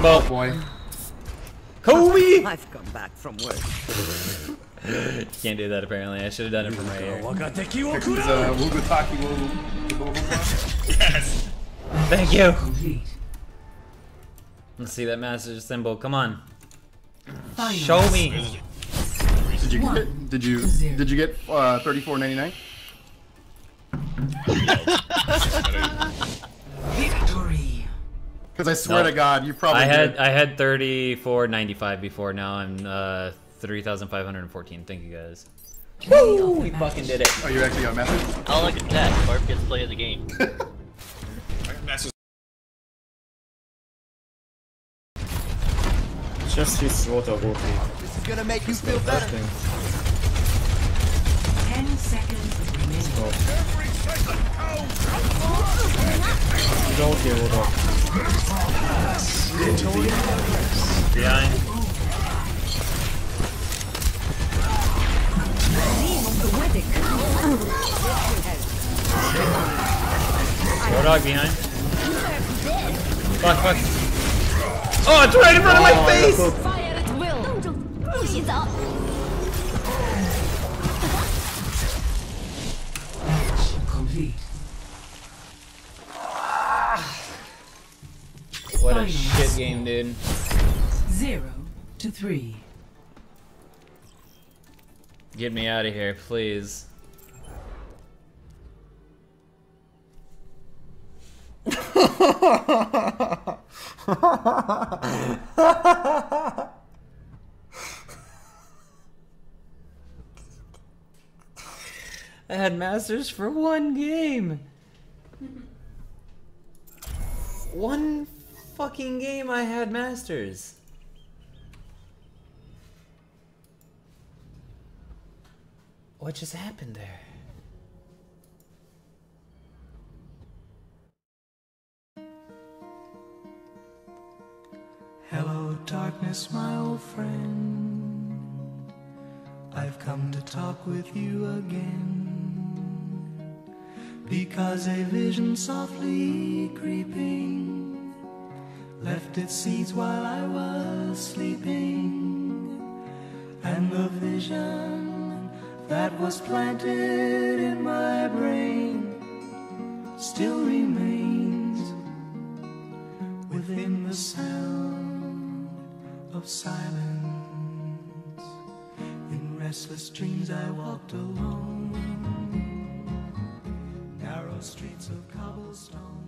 Oh boy. Kobe! I've come back from work. Can't do that apparently. I should have done it from right here. Yes. Thank you. Let's see that master symbol. Come on. Show me. Did you get 34.99? Victory. Because I swear to God, you probably I had 34.95 before. Now I'm 3,514. Thank you guys. Woo! We fucking did it. Oh, you actually got message? Oh, look at that. Barb gets to play the game. Just his water bottle. This is gonna make you feel better. 10 seconds remaining. Don't get water. Behind. Dog behind. Fuck, fuck. Oh, it's right in front of my face! Fire at will. 不洗澡。 What a shit game, dude. 0-3. Get me out of here, please. I had masters for one game. One fucking game I had masters. What just happened there? Hello, darkness, my old friend. I've come to talk with you again. Because a vision softly creeping left its seeds while I was sleeping. And the vision that was planted in my brain still remains within the sound of silence. In restless dreams I walked alone, narrow streets of cobblestone.